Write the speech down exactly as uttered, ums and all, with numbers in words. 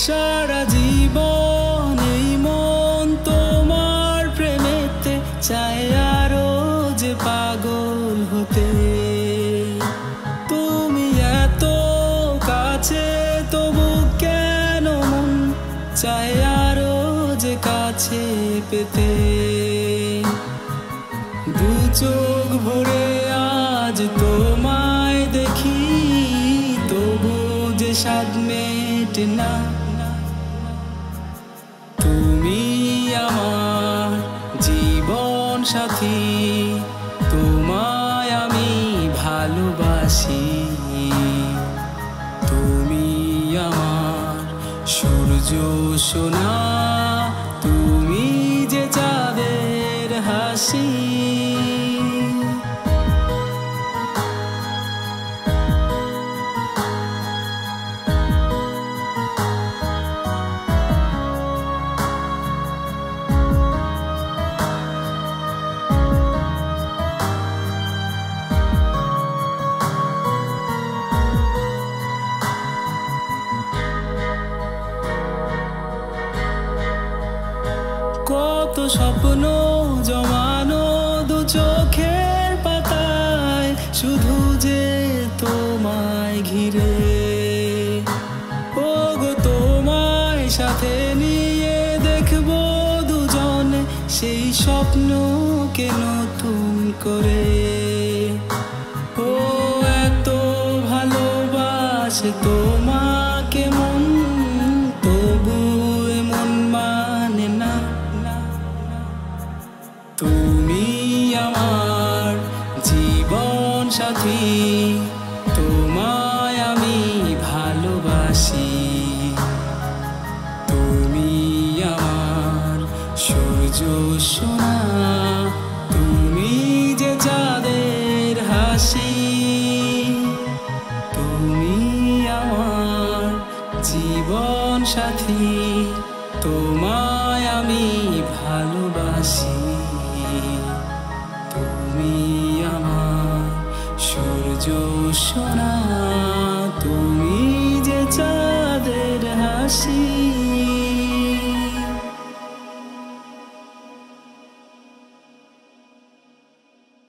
সারা জীবন এই মন তোমার প্রেমেতে চায় আরো যে পাগল হতে। তুমি এত কাছে তবু কেন মন চায় আরো যে কাছে পেতে। দু চোখ ভরে আজ তোমায় দেখি তবু যে স্বাদ মেটে না। তুমি আমার জীবন সাথী, তোমায় আমি ভালোবাসি। তুমি আমার সূর্য সোনা, তুমি যে চাঁদের হাসি। কত স্বপ্ন জমানো দু চোখের পাতায়, শুধু যে তোমায় ঘিরে। ও গো তোমায় সাথে নিয়ে দেখবো দুজনে সেই স্বপ্নকে নতুন করে। ও এত ভালোবাসে তোমাকে মন, তবু এমন মানে না। তুমি আমার জীবন সাথী, তোমায় আমি ভালোবাসি। তুমি আমার সূর্য সোনা, তুমি যে চাঁদের হাসি। তুমি আমার জীবন সাথী, তোমায় আমি ভালোবাসি। তুমি আমার সূর্য সোনা, তুমি যে চাঁদের হাসি।